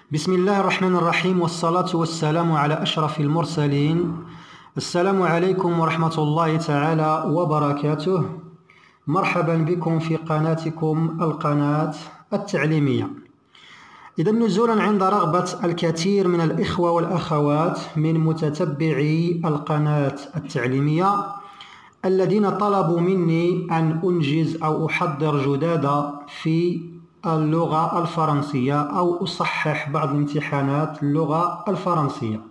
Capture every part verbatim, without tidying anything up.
بسم الله الرحمن الرحيم، والصلاة والسلام على أشرف المرسلين. السلام عليكم ورحمة الله تعالى وبركاته. مرحبا بكم في قناتكم القناة التعليمية. إذا نزولا عند رغبة الكثير من الإخوة والأخوات من متتبعي القناة التعليمية الذين طلبوا مني أن أنجز أو أحضر جدادة في اللغة الفرنسية أو أصحح بعض الامتحانات اللغة الفرنسية،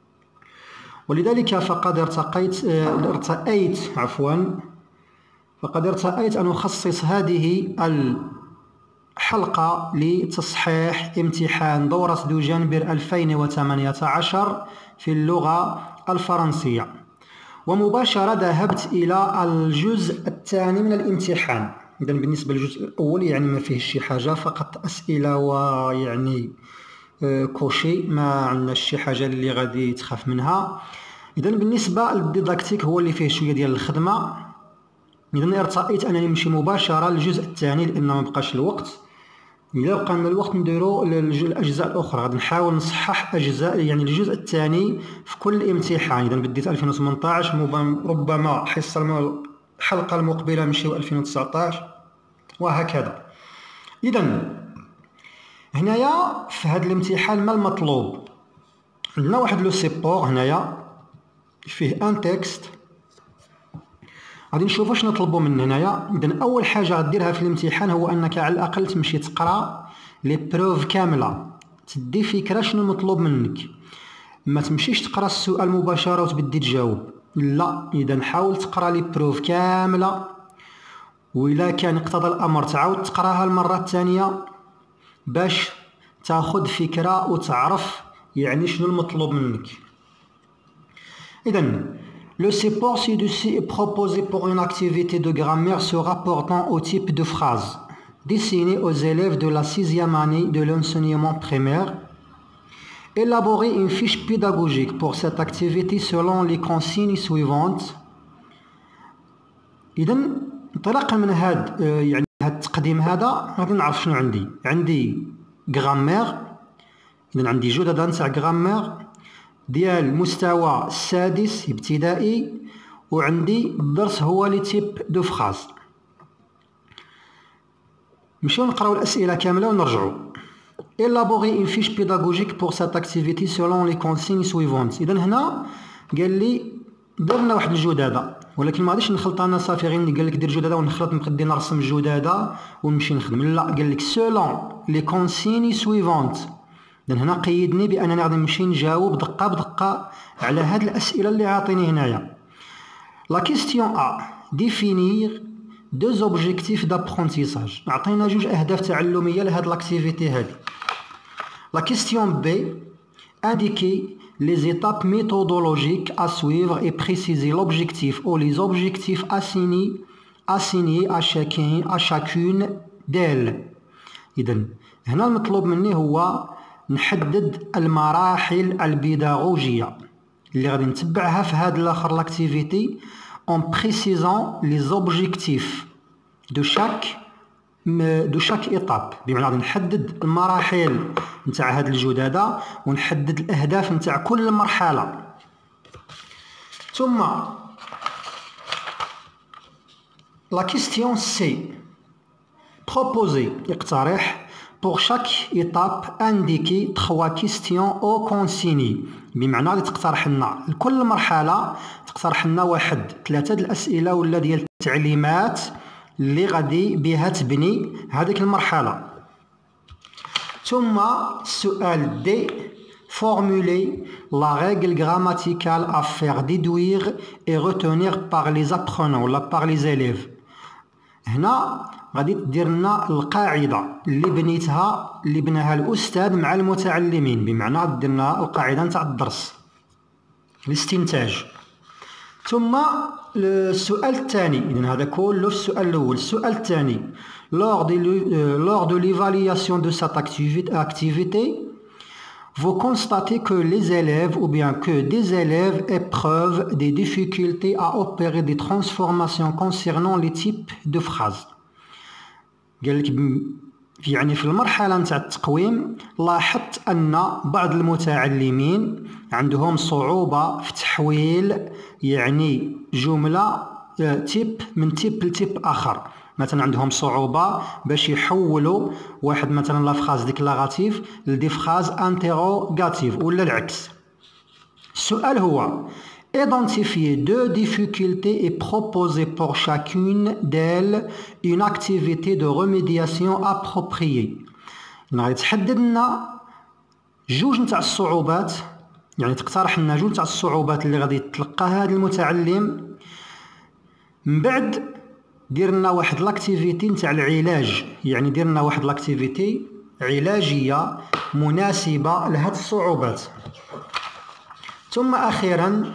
ولذلك فقد ارتقيت ارتأيت عفوا فقد ارتأيت أن أخصص هذه الحلقة لتصحيح امتحان دورة دوجنبر ألفين وثمانية عشر في اللغة الفرنسية. ومباشرة ذهبت إلى الجزء الثاني من الامتحان. إذا بالنسبة للجزء الأول يعني ما فيه شي حاجة، فقط أسئلة ويعني كوشي، ما عندنا شي حاجة اللي غادي تخاف منها. إذا بالنسبة للديداكتيك هو اللي فيه شوية ديال الخدمة. إذا ارتأيت أنني نمشي مباشرة للجزء الثاني لأن ما بقاش الوقت. إلا بقى لنا الوقت نديرو الأجزاء الأخرى، غادي نحاول نصحح أجزاء يعني الجزء الثاني في كل امتحان. إذا بديت ألفين وثمنطاش ربما حصة الحلقة المقبلة نمشيو ألفين وتسعطاش وهكذا. إذا هنايا في هذا الامتحان ما المطلوب؟ عندنا واحد لو سيبور هنايا فيه ان تكست، غادي نشوفوا شنو نطلبوا من هنايا. اذا اول حاجه غديرها في الامتحان هو انك على الاقل تمشي تقرا لي بروف كامله، تدي فكره شنو مطلوب منك. ما تمشيش تقرا السؤال مباشره وتبدي تجاوب، لا. اذا حاول تقرا لي بروف كامله، وإلا كان اقتضى الامر تعاود تقراها المره الثانيه باش تاخذ فكره وتعرف يعني شنو المطلوب منك. إذا le support ci-dessus est proposé pour une activité de grammaire se rapportant au type de phrase destinée aux élèves de la sixième année de l'enseignement primaire. Élaborer une fiche pédagogique pour cette activité selon les consignes suivantes. إذا انطلاقا من هذا يعني هذا التقديم هذا غادي نعرف شنو عندي. عندي غرامير، إذا عندي جدد نتاع غرامير ديال المستوى السادس ابتدائي، وعندي الدرس هو لي تيب دو فراز. نمشيو نقراو الأسئلة كاملة ونرجعو. Élaborer une fiche pédagogique pour cette activité selon les consignes suivantes. إذا هنا قال لي درنا واحد الجدادة، ولكن ما غاديش نخلط انا صافي غير قال لك دير جدادة ونخلط نقدي نرسم الجدادة ونمشي نخدم، لا. قال لك selon les consignes suivantes. إذن هنا قيدني بأنني غادي نمشي نجاوب دقة بدقة على هاد الأسئلة اللي عاطيني هنايا. لا كيستيون أ définir deux objectifs d'apprentissage. عطينا جوج أهداف تعلمية لهاد لاكتيفيتي هادي. لا كيستيون بي indiquer les étapes méthodologiques à suivre et préciser l'objectif ou les objectifs assignés assignés à chacun à chacune d'elles. إذن هنا المطلوب مني هو نحدد المراحل البيداغوجية اللي غادي نتبعها في هاد الاخر لاكتيفيتي en précisant les objectifs de chaque de chaque étape. بمعنى غادي نحدد المراحل نتاع هاد الجدادة ونحدد الأهداف نتاع كل مرحلة. ثم la question C proposer اقترح pour chaque étape indiquer trois questions au consigné. بمعنى غادي تقترح لنا لكل مرحلة تقترح لنا واحد ثلاثة د الأسئلة ولا ديال التعليمات اللي غادي بها تبني هذيك المرحلة. ثم السؤال دي formuler la règle grammaticale à faire déduire et retenir par les apprenants ولا par les élèves. هنا غادي دير لنا القاعده اللي بنيتها اللي بناها الاستاذ مع المتعلمين، بمعنى غادي دير لنا القاعده نتاع الدرس الاستنتاج. ثم السؤال الثاني، اذا هذا كله في السؤال الاول. السؤال الثاني lors de lors de l'évaluation de cette activité vous constatez que les élèves ou bien que des élèves éprouvent des difficultés à opérer des transformations concernant les types de phrases. قال لك يعني في المرحلة نتاع التقويم لاحظت أن بعض المتعلمين عندهم صعوبة في تحويل يعني جملة تيب من تيب لتيب آخر. مثلا عندهم صعوبة باش يحولوا واحد مثلا لا فراز ديكلاراتيف لدي فراز انتيروغاتيف ولا العكس. السؤال هو identifier deux difficultés et proposer pour chacune d'elles une activité de remédiation appropriée. يعني غادي تحدد لنا جوج نتاع الصعوبات، يعني تقترح لنا جوج نتاع الصعوبات اللي غادي يتلقاها هذا المتعلم، من بعد دير لنا واحد لاكتيفيتي نتاع العلاج، يعني دير لنا واحد لاكتيفيتي علاجيه مناسبه لهاد الصعوبات. ثم اخيرا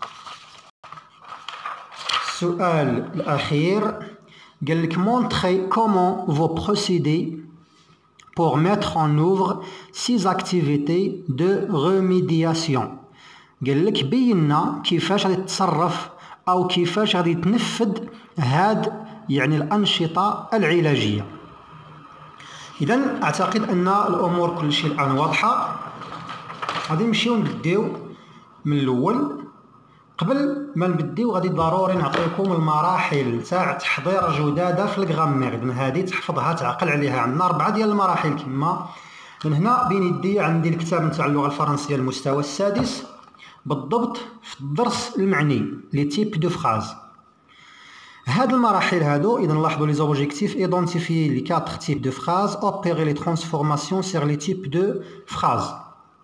السؤال الاخير قال لك montrer comment vous procédez pour mettre en œuvre six activités de remédiation. قال لك بينا كيفاش غادي تتصرف او كيفاش غادي تنفذ هاد يعني الانشطه العلاجيه. اذا اعتقد ان الامور كل شيء الان واضحه. غادي نمشيو نبداو من الاول. قبل ما نبداو غادي ضروري نعطيكم المراحل تاع تحضير جداده في الغرامير. اذا هذه تحفظها تعقل عليها. عندنا اربعه ديال المراحل كما من هنا بين يدي عندي الكتاب نتاع اللغه الفرنسيه المستوى السادس بالضبط في الدرس المعني لي تيب دو فراز. هاد المراحل هادو اذا نلاحظوا لي زوبجيكتيف ايدونتيفيي لي quatre تيب دو فراز اوبيري لي ترانسفورماسيون سير لي تيب دو فراز.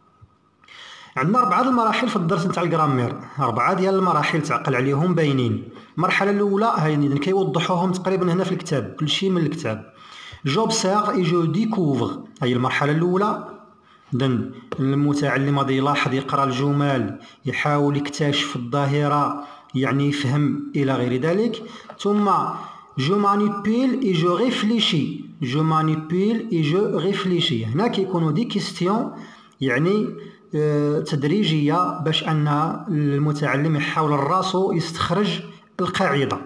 عندنا أربعة المراحل في الدرس نتاع الجرامير، أربعة ديال المراحل تعقل عليهم باينين. المرحلة الأولى هاي كيوضحوهم تقريبا هنا في الكتاب، كلشي من الكتاب. جوبسيرف اي جو ديكوفر، هاي المرحلة الأولى. إذا المتعلم غادي يلاحظ، يقرا الجمل، يحاول يكتشف الظاهرة، يعني يفهم إلى غير ذلك. ثم جو مانيبيل اي جو ريفليشي، جو مانيبيل اي جو ريفليشي. هنا كيكونوا دي كيستيون يعني تدريجيه باش ان المتعلم يحاول راسو يستخرج القاعده.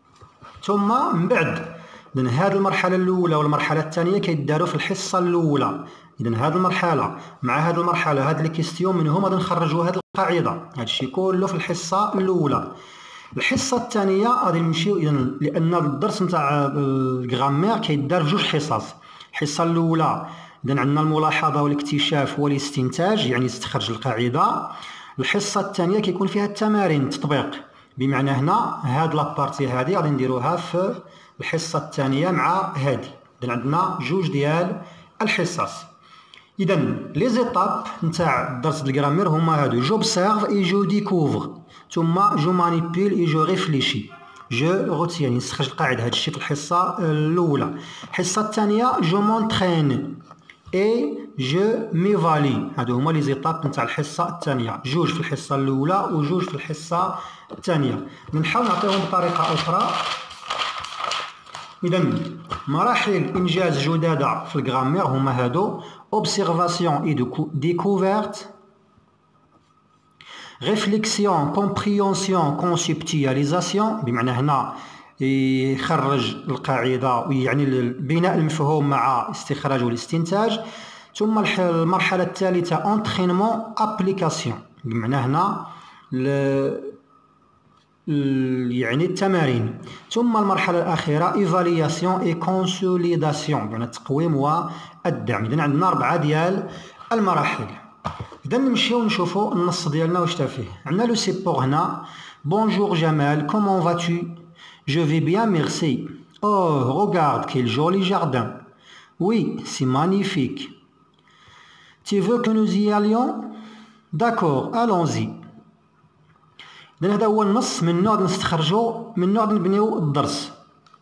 ثم من بعد اذا هذه المرحله الاولى والمرحله الثانيه كيداروا في الحصه الاولى. اذا هذه المرحله مع هذه المرحله هذه لي كيستيون منهم غادي نخرجوا هذه القاعده. هذا الشيء كله في الحصه الاولى. الحصه الثانيه غادي نمشيو اذا لان الدرس نتاع الغرامير كيدار في جوج حصص. الحصه الاولى إذن عندنا الملاحظة والاكتشاف والاستنتاج، يعني استخرج القاعدة. الحصة الثانية كيكون فيها التمارين التطبيق، بمعنى هنا هاد لابارتي هادي غادي نديروها في الحصة الثانية مع هادي. إذن عندنا جوج ديال الحصص. إذا لي زيتاب نتاع الدرس الجرامير هما هادو: جوبسيرف اي جو ديكوفر، ثم جو مانيبيل اي جو ريفليشي. جو روتيان نستخرج القاعدة، هادشي في الحصة الأولى. الحصة الثانية جو مونترين اي جو ميفالي. هادو هما لي زيتاب نتاع الحصه الثانيه، جوج في الحصه الاولى وجوج في الحصه الثانيه. نحاول نعطيهم بطريقه اخرى. اذا مراحل انجاز جداده في الغرامير هما هادو: اوبسيرفاسيون اي ديكوفيرت، ريفليكسيون كومبريونسيون كونسيبتياليزاسيون، بمعنى هنا يخرج القاعدة يعني بناء المفهوم مع استخراج والاستنتاج. ثم المرحلة الثالثة انترينمون ابليكاسيون، بمعنى هنا يعني التمارين. ثم المرحلة الأخيرة ايفالياسيون اي كونسوليداسيون، بمعنى التقويم والدعم. إذن عندنا أربعة ديال المراحل. إذا نمشيو نشوفو النص ديالنا واش تا فيه. عندنا لو سيبور هنا: بونجور جمال، كومون فاتو؟ Je vais bien, merci. Oh, regarde, quel joli jardin. Oui, c'est magnifique. Tu veux que nous y allions? D'accord, allons-y. إذن هذا هو النص، من نوع نستخرجو من نوع نبنيو الدرس.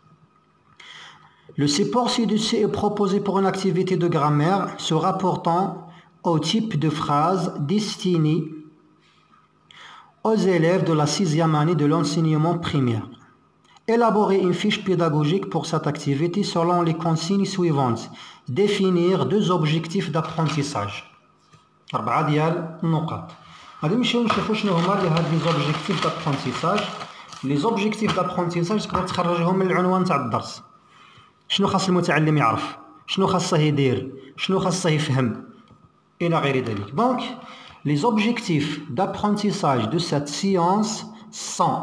Le support ci-dessus est proposé pour une activité de grammaire se rapportant au type de phrase destinée aux élèves de la sixième année de l'enseignement primaire. Élaborer une fiche pédagogique pour cette activité selon les consignes suivantes. Définir deux objectifs d'apprentissage. أربعة ديال النقاط. غادي نمشيو نشوفو شنو هما هاد لي زوبجيكتيف دابرونتيساج. لي زوبجيكتيف دابرونتيساج تقدر تخرجهم من العنوان تاع الدرس. شنو خاص المتعلم يعرف؟ شنو خاصه يدير، شنو خاصه يفهم الى غير ذلك. دونك les objectifs d'apprentissage de cette science sont: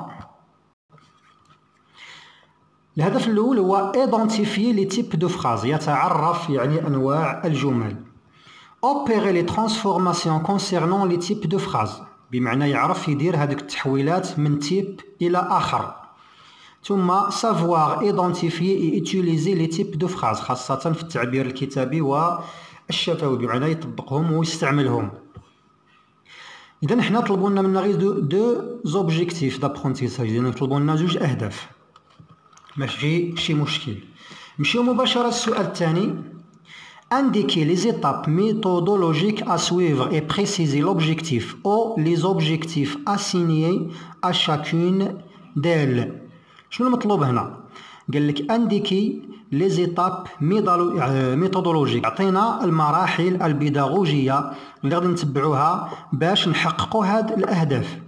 الهدف الأول هو identifier les types de phrases، يتعرف يعني أنواع الجمل. opérer les transformations concernant les types de phrases، بمعنى يعرف يدير هذيك التحويلات من تيب إلى آخر. ثم savoir identifier et utiliser les types de phrases، خاصة في التعبير الكتابي والشفوي، بمعنى يطبقهم ويستعملهم. إذا حنا طلبوا لنا منا غير دو دو زوبجيكتيف دابرونتيساج، إذا طلبوا لنا جوج أهداف، ماشي شي مشكل. نمشيو مباشرة للسؤال الثاني. indiquer les étapes méthodologiques à suivre et préciser l'objectif ou les objectifs assignés à chacune d'elles. شنو المطلوب هنا؟ قال لك indiquer les étapes méthodologiques، عطينا المراحل البيداغوجية اللي غادي نتبعوها باش نحققوا هاد الأهداف،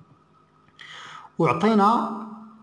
وعطينا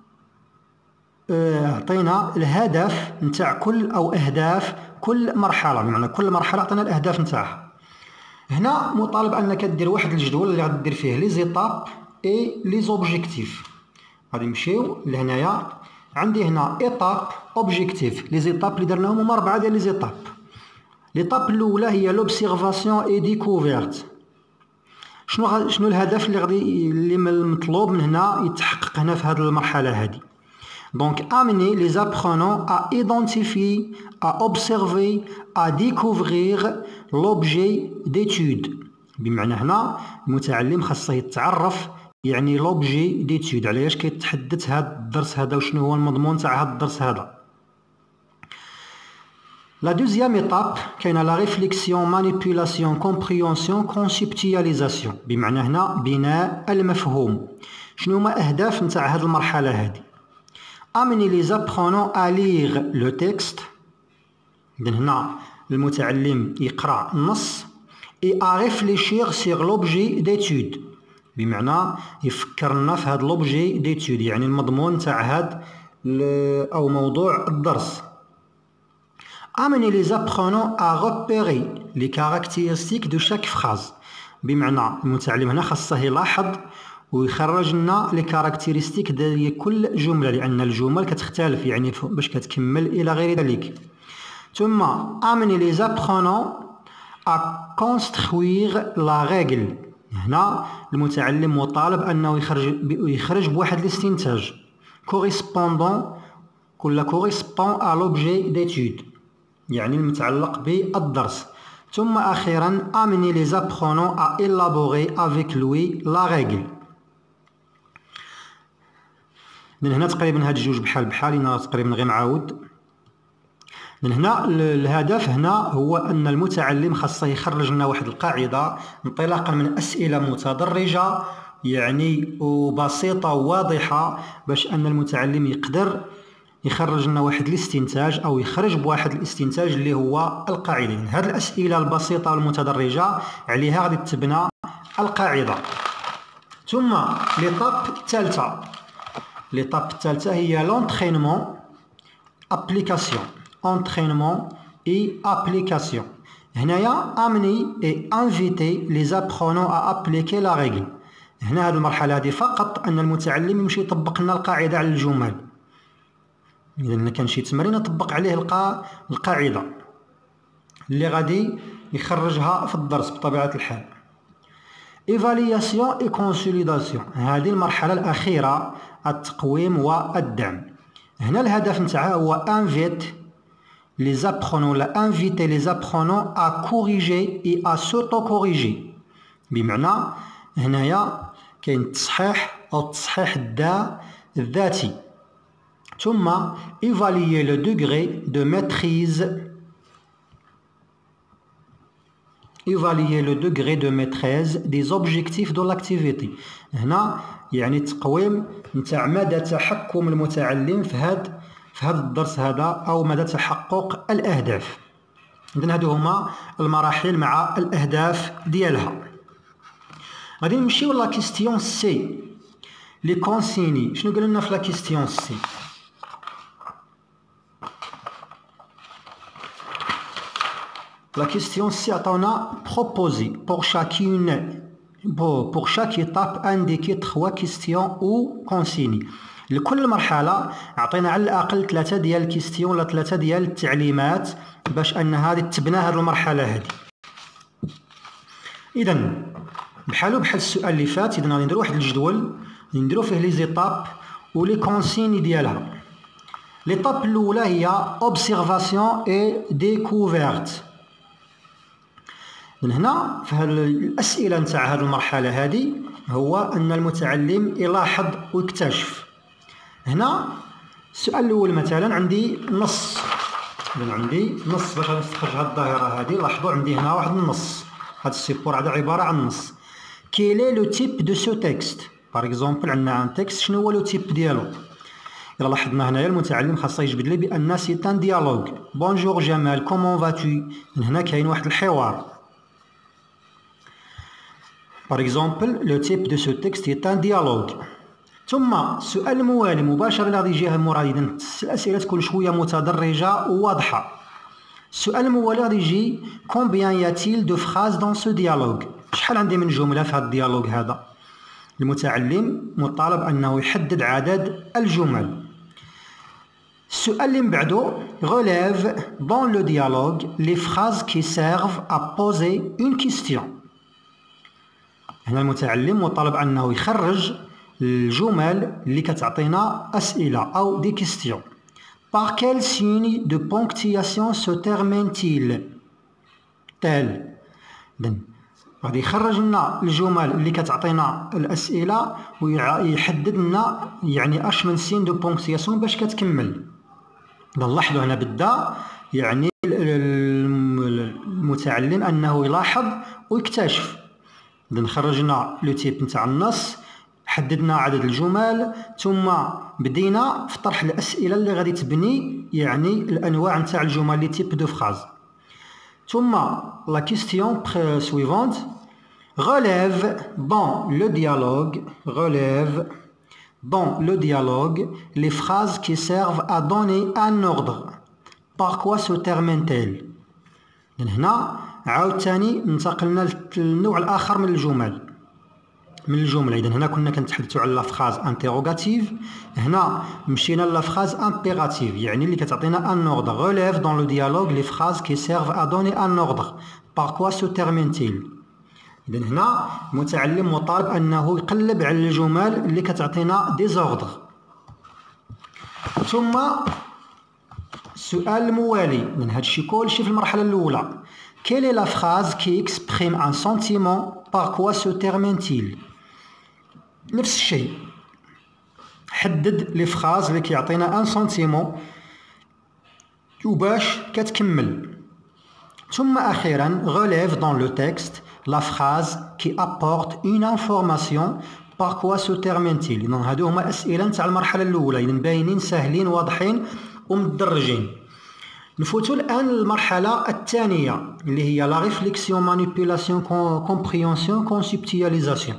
عطينا الهدف نتاع كل او اهداف كل مرحله، بمعنى كل مرحله عطينا الاهداف نتاعها. هنا مطالب انك دير واحد الجدول اللي غادي دير فيه لي زيتاب اي لي زوبجيكتيف. غادي نمشيو لهنايا، عندي هنا ايتاب اوبجيكتيف، لي زيتاب اللي درناهم هما اربعه ديال لي زيتاب. ليتاب الاولى هي لوبسيرفاسيون اي ديكوفيرت. شنو غ... شنو الهدف اللي غادي اللي المطلوب من هنا يتحقق هنا في هذه المرحله هذه؟ Donc, amener les apprenants à identifier, à observer, à découvrir l'objet d'étude. بمعنى هنا المتعلم خاصه يتعرف يعني l'objet d'étude، علاش كيتحدث هذا الدرس هذا وشنو هو المضمون تاع هذا الدرس هذا. La deuxième étape كاينه la réflexion, manipulation, compréhension, conceptualisation، بمعنى هنا بناء المفهوم. شنو هما أهداف نتاع هذه المرحلة هذه؟ amener les apprenants à lire le texte، إذن هنا المتعلم يقرأ النص، et à réfléchir sur l'objet d'étude، بمعنى يفكر لنا في هذا l'objet d'étude يعني المضمون تاع هذا أو موضوع الدرس. amener les apprenants à repérer les caractéristiques de chaque phrase، بمعنى المتعلم هنا خاصه يلاحظ ويخرج لنا لي كاركتيرستيك ديال كل جمله، لان الجمل كتختلف يعني باش كتكمل الى غير ذلك. ثم amener les apprenants à construire la règle، هنا المتعلم مطالب انه يخرج يخرج بواحد الاستنتاج correspondant كل correspond à l'objet d'étude يعني المتعلق بالدرس. ثم اخيرا amener les apprenants à élaborer avec lui la règle. من هنا تقريبا هاد الجوج بحال بحال، انا تقريبا غير نعاود. من هنا الهدف هنا هو ان المتعلم خاصه يخرج لنا واحد القاعده انطلاقا من اسئله متدرجه يعني وبسيطه وواضحه، باش ان المتعلم يقدر يخرج لنا واحد الاستنتاج او يخرج بواحد الاستنتاج اللي هو القاعده. يعني هذه الاسئله البسيطه والمتدرجه عليها غادي تبنى القاعده. ثم ليطاب الثالثه، ليطاب الثالثه هي لونترينمون ابليكاسيون، انترينمون اي ابليكاسيون. هنايا امني اي انفيتي لي زابرونون ا ابليكي لا ريغل. هنا هذه المرحله هذه فقط ان المتعلم يمشي يطبق لنا القاعده على الجمل. اذا كان شي تمرين نطبق عليه القا القاعده اللي غادي يخرجها في الدرس بطبيعه الحال. ايفالياسيون اي كونسوليداسيون، هذه المرحله الاخيره التقويم والدعم. هنا الهدف نتاعها هو انفيت لي زابرونون لا انفيتي لي زابرونون ا كوريجي اي ا سوتو كوريجي، بمعنى هنايا كاين التصحيح او التصحيح الذاتي. ثم évaluer le degré de maîtrise évaluer le degré de maîtrise des objectifs de l'activité. هنا يعني تقويم نتاع مدى تحكم المتعلم في هذا في هذا الدرس هذا او مدى تحقق الاهداف. اذا هادو هما المراحل مع الاهداف ديالها. غادي نمشيو لا كيستيون سي لي كونسيني. شنو قال لنا في لا كيستيون سي؟ لا كيستيون سي عطاونا بروبوزي بور شاكين بور شاك ايتاب انديكي تخوا كيستيون او كونسيني. لكل مرحله عطينا على الاقل ثلاثه ديال الكيستيون ولا ثلاثه ديال التعليمات باش ان هذه تبنى هذه المرحله هذه. اذا بحالو بحال السؤال اللي فات، اذا غادي نديرو واحد الجدول نديرو فيه لي زيتاب ولي كونسيني ديالها. ليطاب الاولى هي اوبسيرفاسيون اي ديكوفيرت. من هنا في هذه الاسئله نتاع هذه المرحله هذه هو ان المتعلم يلاحظ ويكتشف. هنا السؤال الاول مثلا عندي نص، اذا عندي نص باش نستخرج هذه الظاهره هذه. لاحظوا عندي هنا واحد النص، هذا السيبور هذا عباره عن نص. كيلي لو تيب دو سو تكست باغ اكزومبل، عندنا ان تكست شنو هو لو تيب ديالو. إلا لاحظنا هنايا المتعلم خاصه يجبد لي بان سي ان ديالوج. بونجور جمال كومون فاتو، من هنا كاين واحد الحوار. باغ اكزومبل لو تيب دو سو تكست est un dialogue. ثم السؤال الموالي مباشره اللي غادي يجيها مورا، اذا الاسئله تكون شويه متدرجه وواضحه. السؤال الموالي غادي يجي كومبيان ياتيل دو فراز دون سو ديالوج، شحال عندي من جمله في هذا الديالوج هذا. المتعلم مطالب انه يحدد عدد الجمل. السؤال اللي من بعدو relève dans le dialogue les phrases qui servent à poser une question. هنا المتعلم مطالب انه يخرج الجمل اللي كتعطينا اسئله او دي كيستيون. par quel signe de ponctuation se termine-t-il tel. اذا غادي يخرج لنا الجمل اللي كتعطينا الاسئله ويحدد لنا يعني اش من سين دو بونكسياسيون باش كتكمل. نلاحظوا هنا بدا يعني المتعلم انه يلاحظ ويكتشف. اذا خرجنا لو تيب نتاع النص، حددنا عدد الجمل، ثم بدينا في طرح الاسئله اللي غادي تبني يعني الانواع نتاع الجمل لي تيب دو فراز. ثم la question suivante relève dans le dialogue relève dans le dialogue les phrases qui servent à donner un ordre. Par quoi se termine-t-elle. هنا عاوتاني انتقلنا للنوع الاخر من الجمل من الجمله. اذا هنا كنا كنتحدثوا على لا فراز انتيروغاتيف، هنا مشينا لا فراز امبيراتيف يعني اللي كتعطينا ان اوردر. relève dans le dialogue les phrases qui servent à donner un ordre. par quoi se termine-t-il. اذا هنا المتعلم مطالب انه يقلب على الجمل اللي كتعطينا ديزوردر. ثم السؤال الموالي من هذا الشيء كلشي في المرحله الاولى. quelle est la phrase qui exprime un sentiment. par quoi se termine-t-il. نفس الشيء، حدد لي فراز اللي كيعطينا ان سنتيمون وباش كتكمل. ثم اخيرا relève dans le texte la phrase qui apporte une information. par quoi se termine-t-il. اذا هادو هما الاسئله نتاع المرحله الاولى، اذا باينين ساهلين واضحين ومدرجين. نفوتوا الان للمرحله الثانيه اللي هي لا ريفليكسيون مانيبيولاسيون كومبريهنسيون كونسيبتواليزاسيون.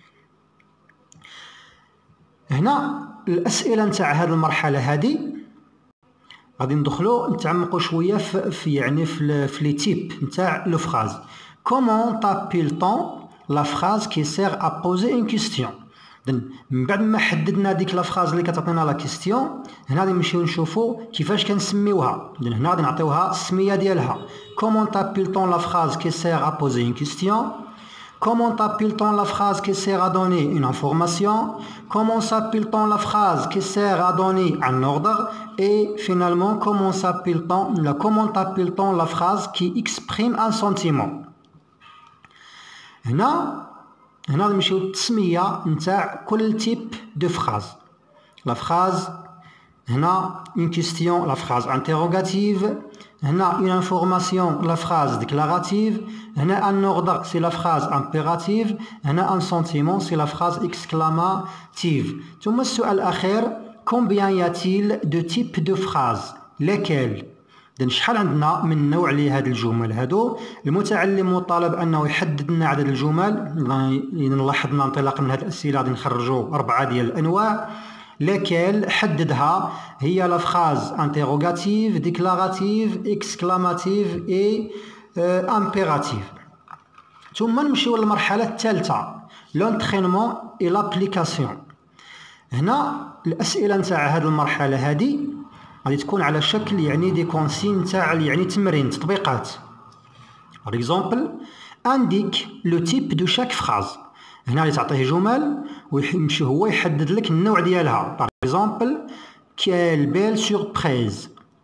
هنا الاسئله نتاع هذه المرحله هذه غادي ندخلوا نتعمقوا شويه في يعني في, في لي تيب نتاع لو فراز. كومون تابيل-t-on لا فراز كي سير ا بوزي اون كيستيون. من بعد ما حددنا ديك لا فراز اللي كتعطينا لا كيستيون، هنا غادي نمشيو نشوفوا كيفاش كنسميوها. اذا هنا غادي نعطيوها السميه ديالها. كومون تابيل-t-on لا فراز كي سير ا بوزي اون كيستيون. Comment appelle-t-on la phrase qui sert à donner une information. Comment s'appelle-t-on la phrase qui sert à donner un ordre. Et finalement, comment s'appelle-t-on la, comment appelle-t-on la phrase qui exprime un sentiment. هنا هنا نمشيو للتسميه نتاع كل تيب دو فراز. لا فراز هنا une question la phrase interrogative. هنا une information la phrase déclarative. هنا un ordre c'est la phrase impérative. هنا un sentiment c'est la phrase exclamative. ثم السؤال الأخير combien y a-t-il de types de phrases. lesquels. إذن شحال عندنا من نوع لهاد الجمل هادو. المتعلم مطالب أنه يحدد لنا عدد الجمل. إذا لاحظنا انطلاقا من هاد الأسئلة غادي نخرجوا أربعة ديال الأنواع. lesquels حددها هي la phrase interrogative, déclarative, exclamative et امبيراتيف. ثم نمشيو للمرحله الثالثه لونترينمون اي لابليكاسيون. هنا الاسئله نتاع هذه المرحله هذه غادي تكون على شكل يعني دي كونسين تاع يعني تمرين تطبيقات. par exemple indique le type de chaque phrase. هنا غادي تعطيه جمل ويمشي هو يحدد لك النوع ديالها. par exemple quelle belle surprise.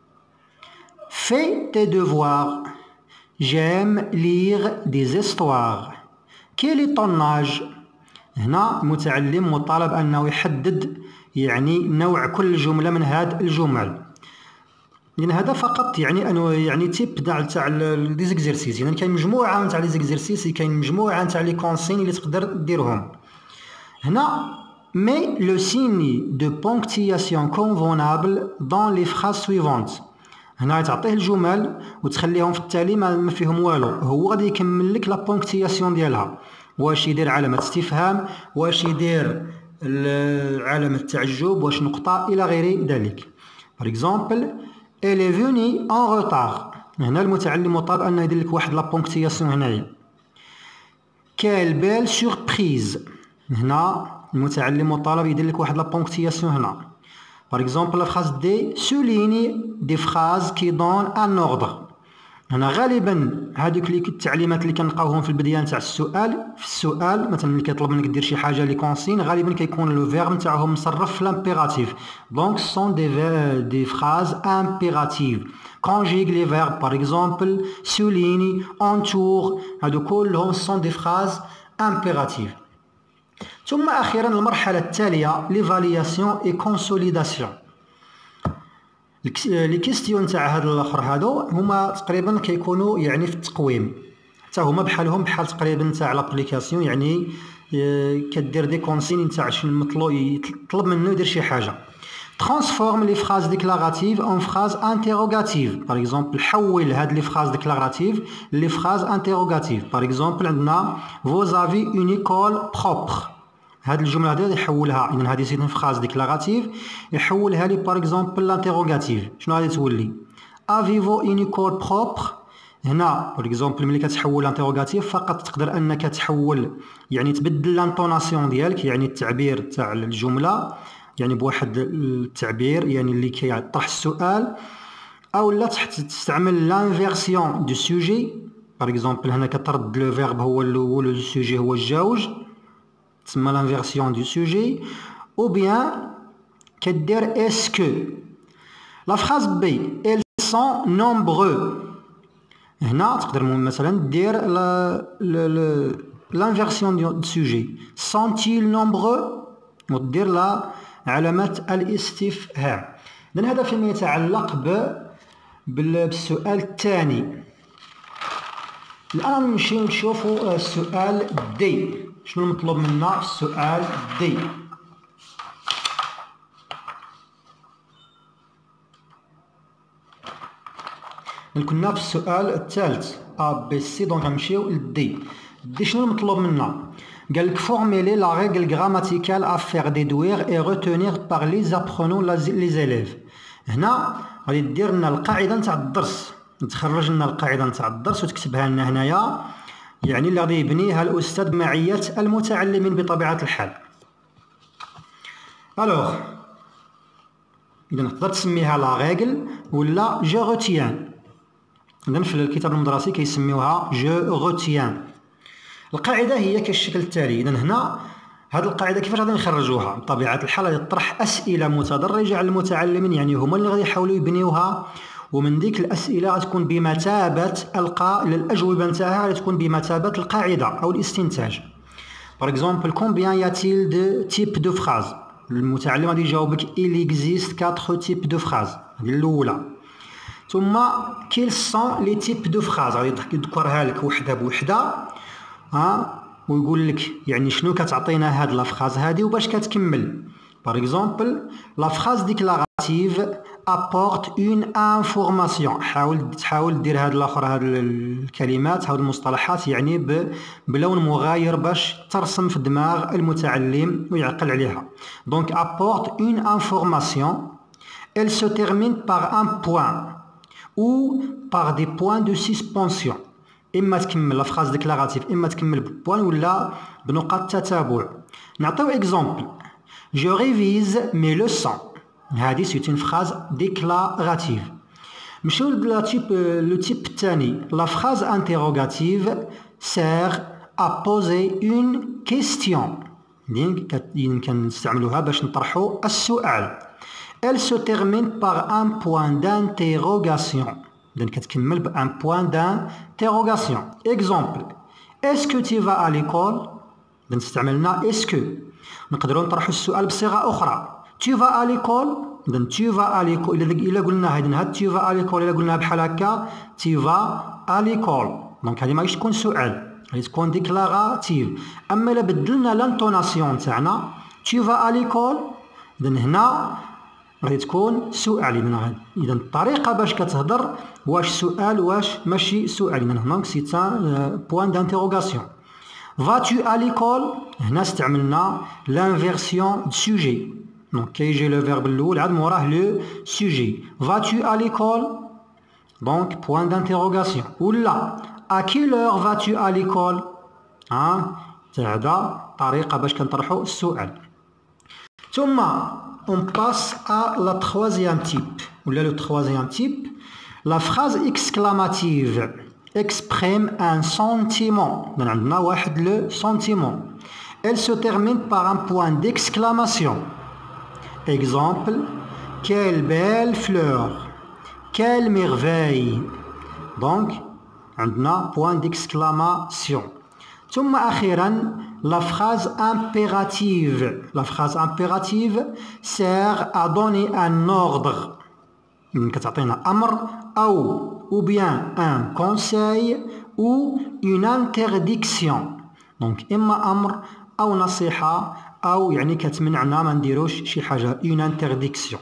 fais tes devoirs. j'aime lire des histoires. quel est ton âge. هنا المتعلم مطالب انه يحدد يعني نوع كل جمله من هاد الجمل. لان هذا فقط يعني انه يعني تيب تاع تاع لي زيكزيرسيس. يعني كاين مجموعه تاع لي زيكزيرسيس، كاين مجموعه تاع لي كونسين اللي تقدر ديرهم. هنا مي لو سيني دو بونكتياسيون كونفونابل دون لي فراز سويفونت. هنا تعطيه الجمل وتخليهم في التالي ما فيهم والو، هو غادي يكمل لك لا بونكتياسيون ديالها. واش يدير علامه استفهام، واش يدير علامه تعجب، واش نقطه الى غير ذلك. par exemple elle est venue en retard. هنا المتعلم مطالب انه يدير لك واحد لا بونكتياسيون هنايا. quelle belle surprise. هنا المتعلم مطالب يدير لك واحد لا بونكتياسيون هنا. par exemple la phrase D souligne des phrases qui donnent un ordre. هنا غالبا هذوك التعليمات اللي كنلقاوهم في البدايه نتاع السؤال، في السؤال مثلا ملي كيطلب منك دير شي حاجه لي كونسين غالبا كيكون لو فيرب نتاعهم مصرف في لامبيراتيف. دونك سون دي دي فراز امبيراتيف. conjugue les verbes par exemple souligne, entoure. هادو كلهم سون دي فراز امبيراتيف. ثم اخيرا المرحله التاليه ليفالياسيون اي كونسوليداسيون. لي كيستيون تاع هاد الاخر هادو هما تقريبا كيكونوا يعني في التقويم، حتى هما بحالهم بحال تقريبا تاع لابليكاسيون. يعني كدير دي كونسين تاع شنو المطلوب يطلب منه يدير شي حاجه. transforme les phrases déclaratives en phrases interrogatives. par exemple حول هاد لي phrases déclaratives لي phrases interrogatives. par exemple عندنا vous avez une école propre. هاد الجمله هذه يحولها، اذا هذه سيت فراز ديكلاراتيف يحولها لي باغ اكزومبل لانتيروغاتيف. شنو غادي تولي افيفو اون ايكول بروبر. هنا باغ اكزومبل ملي كتحول لانتيروغاتيف فقط تقدر انك تحول يعني تبدل لانطوناسيون ديالك، يعني التعبير تاع الجمله يعني بواحد التعبير يعني اللي كيطرح السؤال، او لا تستعمل لانفيرسيون دو سوجي. باغ اكزومبل هنا كترد لو فيرب هو الاول والسوجي هو الجوج، تسمى l'inversion du sujet. ou bien كدير est-ce que. la phrase B elles sont nombreux. هنا تقدر مثلا دير l'inversion du sujet sont-ils nombreux ودير لا علامة الاستفهام. إذن هذا فيما يتعلق بالسؤال الثاني. الآن نمشيو نشوفوا السؤال دي. شنو المطلوب منا في السؤال دي؟ كنا في السؤال الثالث ا بي سي، دونك غنمشيو للدي. دي شنو المطلوب منا؟ قال لك فورميلي لا ريغل غراماتيكال ا فير ديدوير اي روتونير بار لي زابرونون لي زيليف. هنا غادي دير لنا القاعده نتاع الدرس، تخرج لنا القاعده نتاع الدرس وتكتبها لنا هنايا، يعني اللي غادي يبنيها الاستاذ معيه المتعلمين بطبيعه الحال. الوغ اذا تقدر تسميها لا ريغل ولا جو روتيان. اذا في الكتاب المدرسي كيسميوها جو روتيان. القاعده هي كالشكل التالي. اذا هنا هذه القاعده كيفاش غادي نخرجوها؟ بطبيعه الحال غادي تطرح اسئله متدرجه على المتعلمين، يعني هما اللي غادي يحاولوا يبنيوها، ومن ديك الاسئله غتكون بمثابه القا الاجوبه نتاعها غتكون بمثابه القاعده او الاستنتاج. باغ اكزومبل كومبيان ياتيل دو تيب دو فراز. المتعلم غادي يجاوبك il existe quatre types de phrases. هذه الاولى. ثم كيل سون لي تيب دو فراز، غادي يذكرها لك وحده بوحده ها ويقول لك يعني شنو كتعطينا هاد لا فراز هادي وباش كتكمل. باغ اكزومبل لا فراز ديكلاراتيف apporte une information. حاول تحاول دير هاد الاخر هاد الكلمات هاد المصطلحات يعني بلون مغاير باش ترسم في دماغ المتعلم ويعقل عليها. دونك apporte une information elle se termine par un point ou par des points de suspension. اما تكمل لا فراز ديكلاراتيف اما تكمل ببوان ولا بنقاط تتابع. نعطيو اكزومبل: جو ريفيز مي لوسون. هذه سي اون فراز ديكلاراتيف. نمشيو لو تيب لو تيب الثاني. لا فراز انتيروغاتيف سير ا بوزي اون كيستيون. يمكن نستعملوها باش نطرحو السؤال. Elle se termine par un point d'interrogation. Donc, كتكمل ب un point d'interrogation. Exemple: Est-ce que tu vas à l'école? Donc, استعملنا est-ce que. نقدروا نطرحوا السؤال بصيغة أخرى. Tu vas à l'école? Donc, tu vas à l'école. إلا قلنا هذه نهار tu vas à l'école إلا قلناها بحال هكا tu vas à l'école. Donc, هذه ماهيش تكون سؤال. غادي تكون ديكلاراتيف. أما إلا بدلنا لانتوناسيون تاعنا tu vas à l'école. إذن هنا غادي تكون سؤال. إذن إذا الطريقة باش كتهضر واش سؤال واش ماشي سؤال. إذن هنا سي ان بوان دانتيروغاسيون. vas-tu à l'école؟ هنا استعملنا l'inversion du sujet. دونك كيجي لو فيرب الأول عاد موراه لو sujet. vas-tu à l'école؟ دونك بوان دانتيروغاسيون. ولا à quelle heure vas-tu à l'école؟ ها هذا طريقة باش كنطرحو السؤال. ثم on passe à la troisième type. Ou là, le troisième type, la phrase exclamative exprime un sentiment. On a le sentiment. Elle se termine par un point d'exclamation. Exemple: quelle belle fleur, quelle merveille. Donc, on a point d'exclamation. ثم أخيرا la phrase impérative. La phrase impérative sert à donner un ordre. كتعطينا أمر أو ou bien un conseil ou une interdiction. Donc إما أمر أو نصيحة أو يعني كتمنعنا ما نديروش شي حاجة. une interdiction.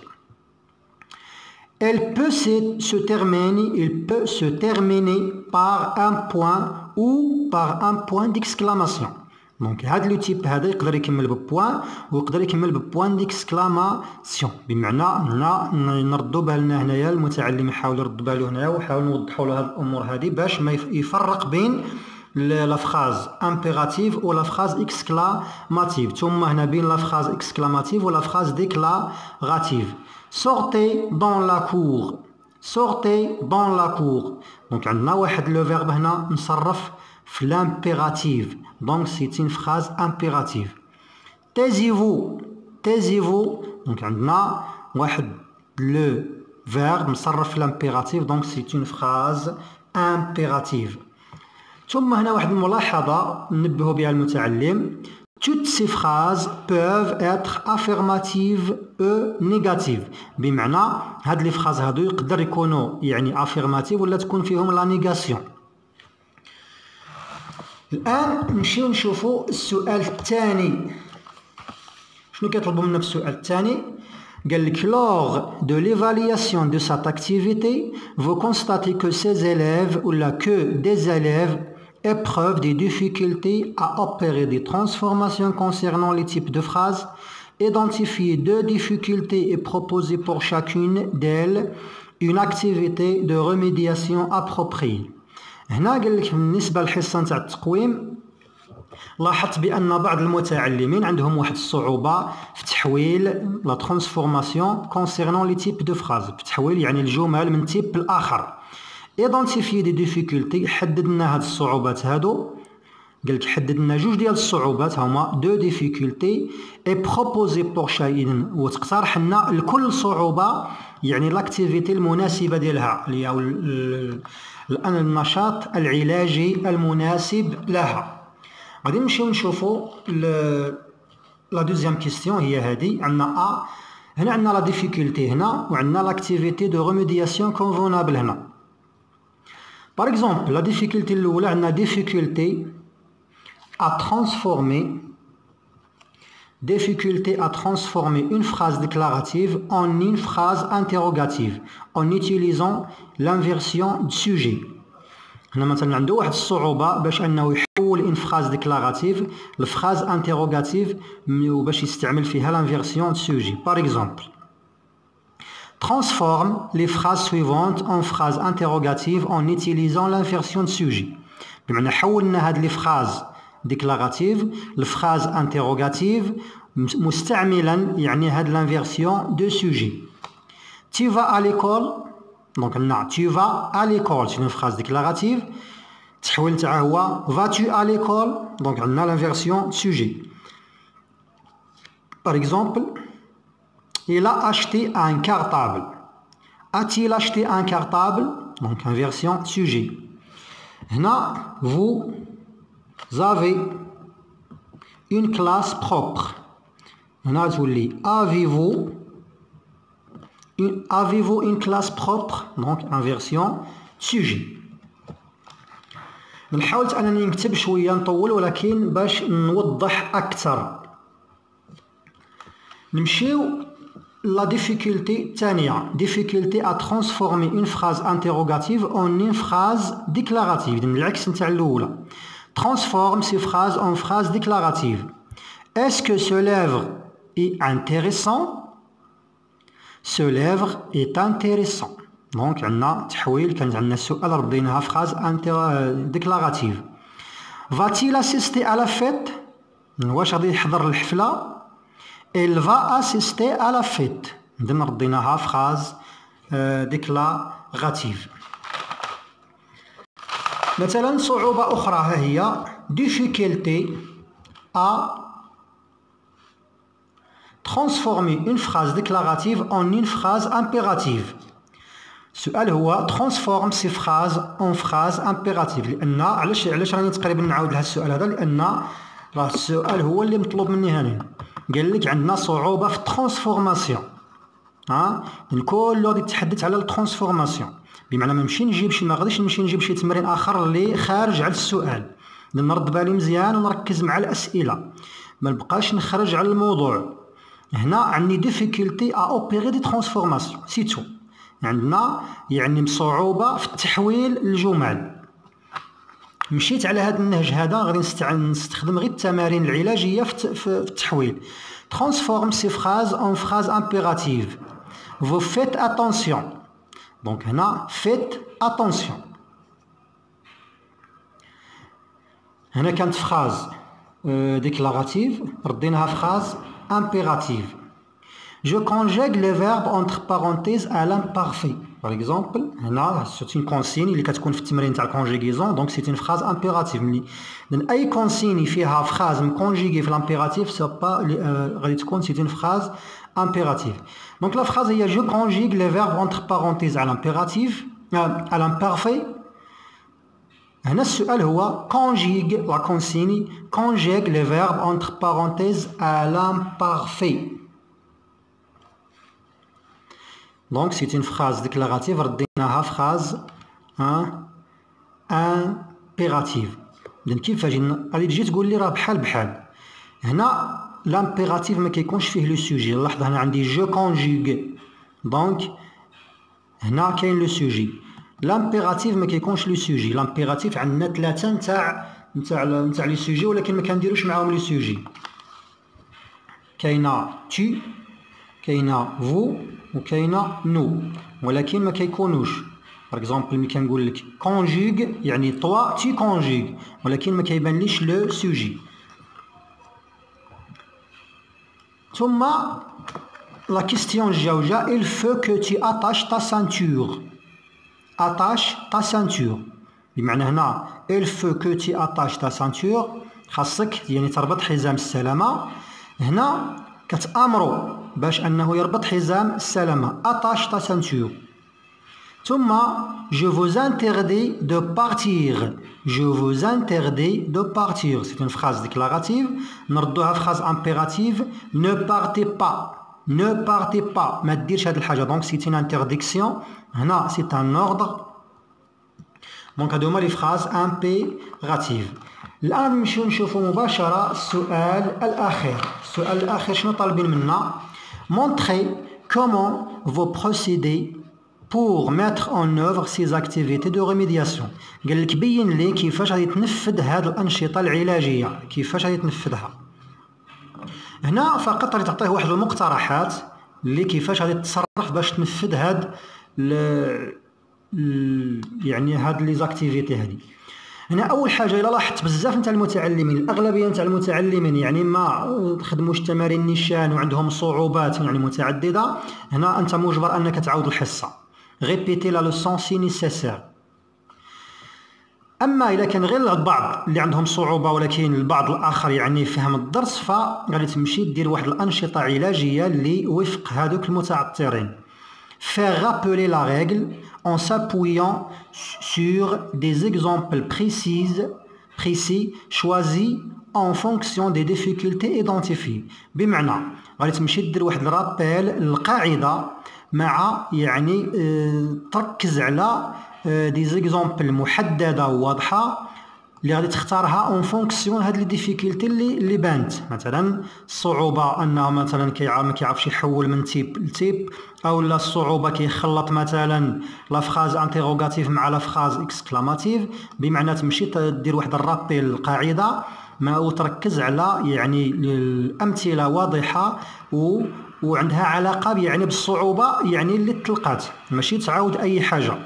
Elle peut se, se terminer, il peut se terminer par un point ou par un point d'exclamation. Donc هذا لو تيب هذا يقدر يكمل ببوان ويقدر يكمل ببوان ديكسكلاماسيون. بمعنى هنا نردو بالنا هنايا المتعلم يحاول يرد بالو هنايا ويحاول نوضحوا له هاد الامور هذه باش ما يفرق بين لا فراز امبيراتيف ولا فراز اكسكلاماتيف. ثم هنا بين لا فراز اكسكلاماتيف ولا فراز ديكلاراتيف. Sortez dans la cour. Sortez dans la cour. Donc عندنا واحد لو فيرب هنا نصرف في l'impératif. Donc c'est une phrase impérative. Taisez-vous. Taisez-vous. Donc عندنا واحد le verbe نصرف في l'impératif. Donc c'est une phrase impérative. ثم هنا واحد الملاحظة ننبه بها المتعلم. Toutes ces phrases peuvent être affirmatives ou négatives. بمعنى هاد لي فراز هادو يقدر يكونوا يعني affirmative ولا تكون فيهم لا نيغاسيون. الآن نمشيو نشوفوا السؤال الثاني. شنو كيطلبوا منا في السؤال الثاني؟ قال لك lors de l'évaluation de cette activité vous constatez que ces élèves ou là que des élèves épreuve des difficultés à opérer des transformations concernant les types de phrases. Identifiez deux difficultés et proposez pour chacune d'elles une activité de remédiation appropriée. هنا قال لك بالنسبة للحصة نتاع التقويم لاحظت بأن بعض المتعلمين عندهم واحد الصعوبة في تحويل لا ترانسفورماسيون concernant les types de phrases. في تحويل يعني الجمل من تيب لآخر. ايدونتيفي دي ديفيكولتي حددنا هاد الصعوبات هادو. قالك حددنا جوج ديال الصعوبات هما دو ديفيكولتي اي بروبوزي بور شاين وتقترح لنا لكل صعوبه يعني لاكتيفيتي المناسبه ديالها اللي هو النشاط العلاجي المناسب لها. غادي نمشيو نشوفوا لا دوزيام كيستيون هي هادي. عندنا ا هنا عندنا لا ديفيكولتي هنا وعندنا لاكتيفيتي دو ريميدياسيون كونفونابل هنا. Par exemple, la difficulté الأولى عندنا difficulté à transformer difficulté à transformer une phrase déclarative en une phrase interrogative en utilisant l'inversion du sujet. هنا مثلا عنده واحد الصعوبة باش أنه يحول une phrase déclarative لphrase interrogative وباش يستعمل فيها l'inversion du sujet. Par exemple, transforme les phrases suivantes en phrases interrogatives en utilisant l'inversion de sujet. بمعنى حولنا هاد لي فراز ديكلاراتيف لفراز انتيروغاتيف مستعملا يعني هاد لانفيرسيون دو سوجي. Tu vas à l'école. Donc là, tu vas à l'école, c'est une phrase déclarative. تحويل تاعها هو vas-tu à l'école. Donc on a l'inversion sujet. Par exemple, il a acheté un cartable. A-t-il acheté un cartable? Donc inversion sujet. Là, vous avez une classe propre. Là, tu lis avez-vous Une, avez-vous une classe propre? Donc inversion sujet. نحاول انني نكتب شويه نطول ولكن باش نوضح اكثر. نمشيو لا ديفيكولتي الثانيه. difficulté à transformer une phrase interrogative en une phrase déclarative. بالعكس نتاع الاولى. Transforme ces phrases en phrase déclarative. Est-ce que ce livre est intéressant? Ce livre est intéressant. Donc عندنا تحويل كانت عندنا السؤال رديناها phrase déclarative. Va-t-il assister à la fête? واش غادي يحضر الحفلة؟ Elle va assister à la fête. إذن رديناها phrase déclarative. مثلا صعوبة أخرى ها هي difficulté à transformer une phrase déclarative en une phrase impérative. السؤال هو transforme ces phrases en phrase impérative. لأن علاش علاش راني تقريبا نعاود لها السؤال هذا؟ لأن راه السؤال هو اللي مطلوب مني هنا. قال لك عندنا صعوبة في الترانسفورماسيون. ها كل غادي يتحدث على الترانسفورماسيون، بمعنى ما نمشي نجيب شي ما غاديش نمشي نجيب شي تمرين آخر اللي خارج على السؤال. نرد بالي مزيان ونركز مع الأسئلة، ما نبقاش نخرج على الموضوع. هنا عندي difficulté à opérer des transformations سي تو. عندنا يعني صعوبة في التحويل الجمل. مشيت على هذا النهج هذا غادي نستخدم غير التمارين العلاجية في التحويل. Transforme ces phrases en phrases impératives. Vous faites attention. Donc هنا faites attention. هنا كانت phrase déclarative رديناها phrase impérative. Je conjugue les verbes entre parenthèses à l'imparfait. Par exemple, هنا c'est une consigne اللي كتكون في التمرين تاع الكونجيغيزون. Donc c'est une phrase impérative. لأن أي consigne فيها phrase مكونجيغي في l'impératif c'est pas غادي تكون c'est une phrase impérative. Donc la phrase هي je conjugue les verbes entre parenthèses à l'impératif à l'imparfait. هنا السؤال هو conjugue la consigne conjugue les verbes entre parenthèses à l'imparfait. Donc c'est une phrase déclarative رديناها phrase hein, impérative. إذن كيفاش غادي تجي تقول لي راه بحال بحال. هنا l'impérative ما كيكونش فيه لو سوجي. لاحظ هنا عندي je conjugue. دونك هنا كاين لو سوجي. لامبيراتيف ما كيكونش لو سوجي. لامبيراتيف عندنا ثلاثه نتاع نتاع نتاع لي سوجي ولكن ما كنديروش معاهم لي سوجي. كاينه تي كاينه فو وكاينه نو ولكن ما كيكونوش. باغ اكزومبل ملي كنقول لك كونجوغ يعني طوا تي كونجوغ ولكن ما كيبانليش لو سوجي. ثم لا كيستيون الجوجه il faut que tu attaches ta ceinture. attache ta ceinture بمعنى هنا il faut que tu attaches ta ceinture خاصك يعني تربط حزام السلامة. هنا كتأمرو باش أنه يربط حزام السلامة attache ta ceinture. ثم je vous interdis de partir. je vous interdis de partir c'est une phrase déclarative. نردوها phrase impérative ne partez pas. ne partez pas ما ديرش هاد الحاجة. donc c'est une interdiction. هنا c'est un ordre. donc هادو هما لي phrases impératives. الآن نمشيو نشوفو مباشرة السؤال الأخير. السؤال الأخير شنو طالبين منا؟ montrer comment vous procédez pour mettre en œuvre ces activités de remédiation. قال لك بين لي كيفاش غادي تنفذ هاد الأنشطة العلاجية، كيفاش غادي تنفذها. هنا فقط غادي تعطيه واحد المقترحات اللي كيفاش غادي تتصرف باش تنفذ هاد ل... ل... يعني هاد لي زاكتيفيتي هادي. هنا اول حاجه الا لاحظت بزاف نتاع المتعلمين، الاغلبيه نتاع المتعلمين يعني ما خدموش تمارين نيشان وعندهم صعوبات يعني متعدده، هنا انت مجبر انك تعاود الحصه. ريبيتي لا لوسون سي نيسيسير. اما اذا كان غير البعض اللي عندهم صعوبه ولكن البعض الاخر يعني فهم الدرس، فغادي تمشي دير واحد الانشطه علاجيه اللي وفق هذوك المتعثرين. Faire rappeler la règle en s'appuyant sur des exemples précis, précis choisis en fonction des difficultés identifiées. بمعنى غادي تمشي دير واحد الرابيل القاعده مع يعني اه تركز على اه دي زيكزامبل محدده وواضحه اللي غادي تختارها اون فونكسيون هاد لي ديفيكولتي اللي اللي بانت. مثلا الصعوبه انه مثلا كيعرف ما كيعرفش يحول من تيب لتيب، او لا الصعوبه كيخلط مثلا لا فراز انتيروغاتيف مع لا فراز اكسكلاماتيف. بمعنى تمشي دير واحد الرابيل القاعده ما وتركز على يعني الامثله واضحه و وعندها علاقه يعني بالصعوبه يعني اللي تلقات، ماشي تعاود اي حاجه.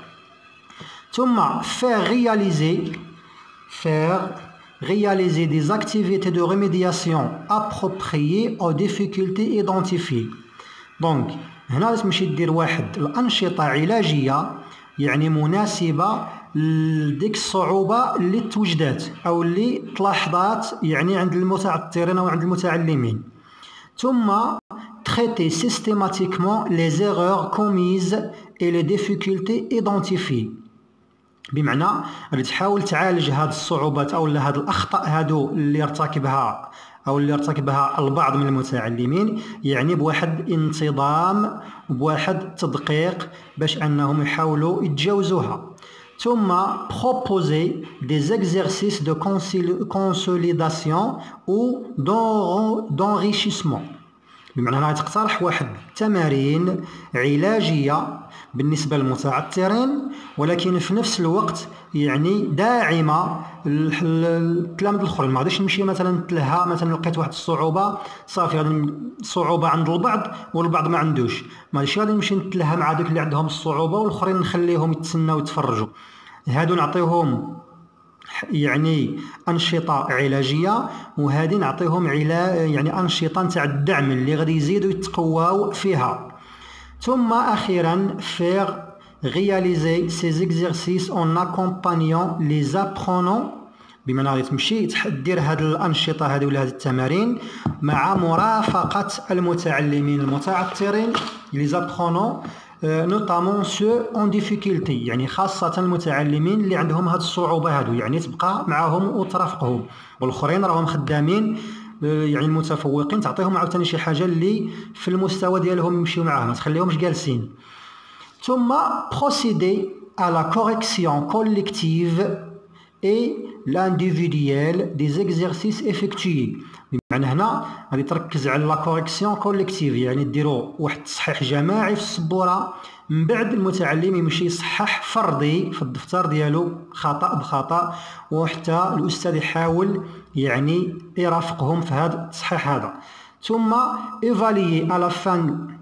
ثم faire réaliser faire réaliser des activités de remédiation appropriées aux difficultés identifiées. دونك هنا تمشي دير واحد الانشطه علاجيه يعني مناسبه لديك الصعوبه اللي توجدات او اللي تلاحظات يعني عند المتعثرين او عند المتعلمين. ثم traiter systématiquement les erreurs commises et les difficultés identifiées. بمعنى غادي تحاول تعالج هاد الصعوبات او هاد الاخطاء هادو اللي ارتكبها او اللي ارتكبها البعض من المتعلمين يعني بواحد انتظام وبواحد تدقيق باش انهم يحاولوا يتجاوزوها. ثم proposer des exercices de consolidation ou d'enrichissement. بمعنى غادي تقترح واحد التمارين علاجيه بالنسبه للمتعثرين ولكن في نفس الوقت يعني داعمه للتلاميذ الاخرين. ما غاديش نمشي مثلا نتلها مثلا لقيت واحد الصعوبه صافي غادي الصعوبه عند البعض والبعض ما عندوش، ماشي غادي نمشي نتلها مع دوك اللي عندهم الصعوبه والاخرين نخليهم يتسناو يتفرجوا. هادو نعطيهم يعني انشطه علاجيه وهذه نعطيهم علاج يعني انشطه نتاع الدعم اللي غادي يزيدوا يتقواو فيها. ثم اخيرا faire réaliser ces exercices en accompagnant les apprenants. بمعنى غادي تمشي دير هاد الانشطه هذه ولا هاد التمارين مع مرافقه المتعلمين المتعثرين les apprenants notamment ceux en difficulté يعني خاصة المتعلمين اللي عندهم هاد الصعوبة هادو، يعني تبقى معهم وترافقهم، والاخرين راهم خدامين يعني المتفوقين تعطيهم عاوتاني شي حاجة اللي في المستوى ديالهم يمشيو معاها ما تخليهمش جالسين. ثم procéder à la correction collective et l'individuel des exercices effectués. بمعنى هنا غادي تركز على لا كوريكسيون كوليكتيف يعني ديروا واحد التصحيح جماعي في السبوره، من بعد المتعلم يمشي يصحح فردي في الدفتر ديالو خطا بخطا وحتى الاستاذ يحاول يعني يرافقهم في هذا التصحيح هذا. ثم évaluer à la fin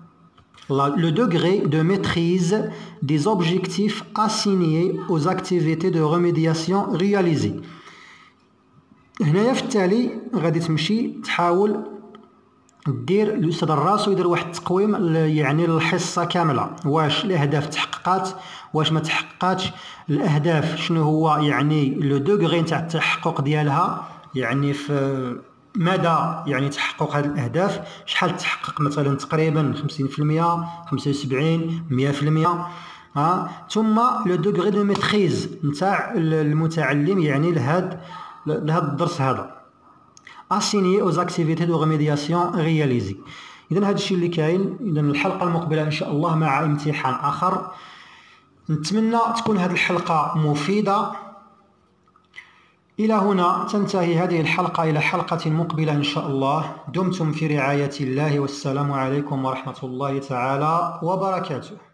le degré de maîtrise des objectifs assignés aux activités de remédiation réalisées. هنايا في التالي غادي تمشي تحاول دير الاستاذ الراسو يدير واحد التقويم يعني للحصه كامله، واش الاهداف تحققات واش ما تحققاتش، الاهداف شنو هو يعني لو دوغري نتاع التحقق ديالها يعني في مدى يعني تحقق هذه الاهداف، شحال تحقق مثلا تقريبا خمسين في المية خمسة وسبعين مية في المية. ها ثم لو دوغري دو ميتريز نتاع المتعلم يعني لهاد لهذا الدرس هذا assigné aux activités de remédiation réalisées. اذا هذا الشيء اللي كاين. اذا الحلقه المقبله ان شاء الله مع امتحان اخر. نتمنى تكون هذه الحلقه مفيده. الى هنا تنتهي هذه الحلقه، الى حلقه مقبله ان شاء الله. دمتم في رعايه الله والسلام عليكم ورحمه الله تعالى وبركاته.